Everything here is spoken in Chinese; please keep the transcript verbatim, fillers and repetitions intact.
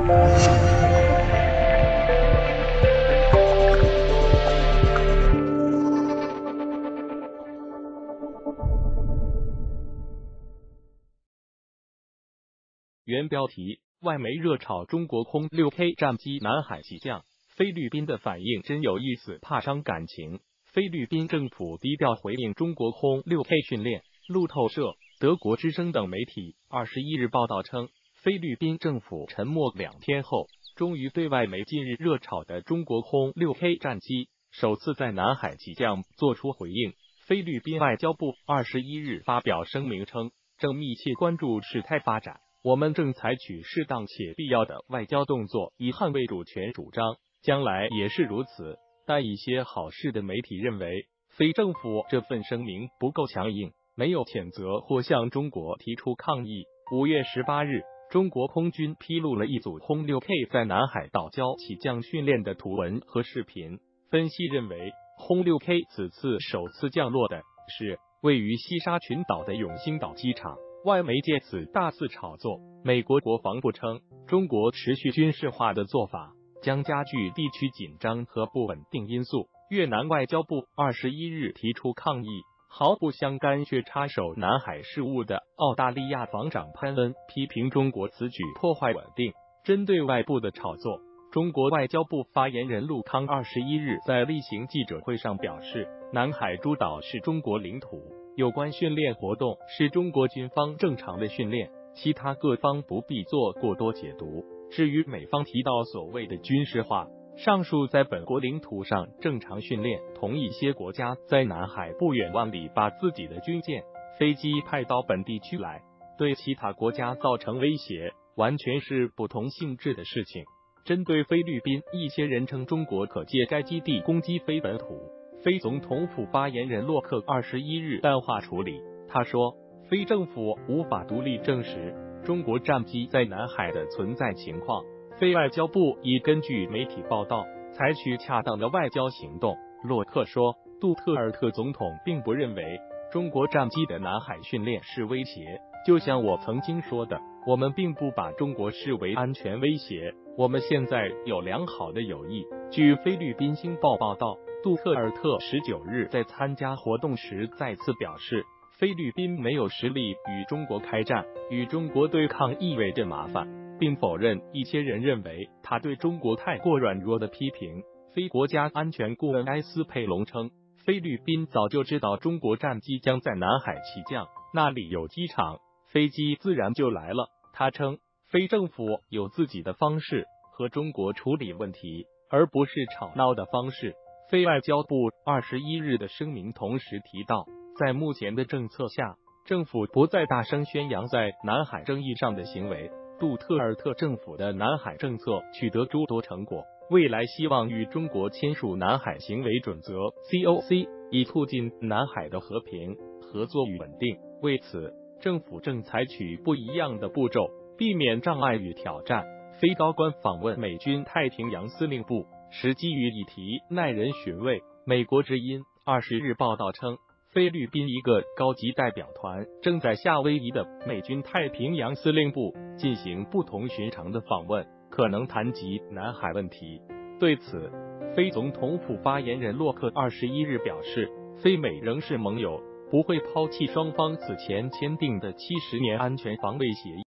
原标题：外媒热炒中国空 六 K 战机南海起降，菲律宾的反应真有意思，怕伤感情。菲律宾政府低调回应中国空 六 K 训练。路透社、德国之声等媒体二十一日报道称，菲律宾政府沉默两天后，终于对外媒近日热炒的中国空 六 K 战机首次在南海起降作出回应。菲律宾外交部二十一日发表声明称，正密切关注事态发展，我们正采取适当且必要的外交动作，以捍卫主权主张，将来也是如此。但一些好事的媒体认为，菲政府这份声明不够强硬，没有谴责或向中国提出抗议。五月十八日，中国空军披露了一组空 六 K 在南海岛礁起降训练的图文和视频。分析认为，空 六 K 此次首次降落的是位于西沙群岛的永兴岛机场。外媒借此大肆炒作。美国国防部称，中国持续军事化的做法将加剧地区紧张和不稳定因素。越南外交部二十一日提出抗议，毫不相干却插手南海事务的澳大利亚防长潘恩批评中国此举破坏稳定。针对外部的炒作，中国外交部发言人陆康二十一日在例行记者会上表示，南海诸岛是中国领土，有关训练活动是中国军方正常的训练，其他各方不必做过多解读。至于美方提到所谓的军事化，上述在本国领土上正常训练，同一些国家在南海不远万里把自己的军舰、飞机派到本地区来，对其他国家造成威胁，完全是不同性质的事情。针对菲律宾，一些人称中国可借该基地攻击非本土，菲总统府发言人洛克二十一日淡化处理。他说，菲政府无法独立证实中国战机在南海的存在情况，菲外交部已根据媒体报道采取恰当的外交行动。洛克说，杜特尔特总统并不认为中国战机的南海训练是威胁，就像我曾经说的，我们并不把中国视为安全威胁，我们现在有良好的友谊。据菲律宾星报报道，杜特尔特十九日在参加活动时再次表示，菲律宾没有实力与中国开战，与中国对抗意味着麻烦，并否认一些人认为他对中国太过软弱的批评。菲国家安全顾问埃斯佩隆称，菲律宾早就知道中国战机将在南海起降，那里有机场，飞机自然就来了。他称，菲政府有自己的方式和中国处理问题，而不是吵闹的方式。菲外交部二十一日的声明同时提到，在目前的政策下，政府不再大声宣扬在南海争议上的行为。杜特尔特政府的南海政策取得诸多成果，未来希望与中国签署南海行为准则 C O C， 以促进南海的和平、合作与稳定。为此，政府正采取不一样的步骤，避免障碍与挑战。菲高官访问美军太平洋司令部，时机与议题耐人寻味。美国之音二十日报道称，菲律宾一个高级代表团正在夏威夷的美军太平洋司令部进行不同寻常的访问，可能谈及南海问题。对此，菲总统府发言人洛克二十一日表示，菲美仍是盟友，不会抛弃双方此前签订的七十年安全防卫协议。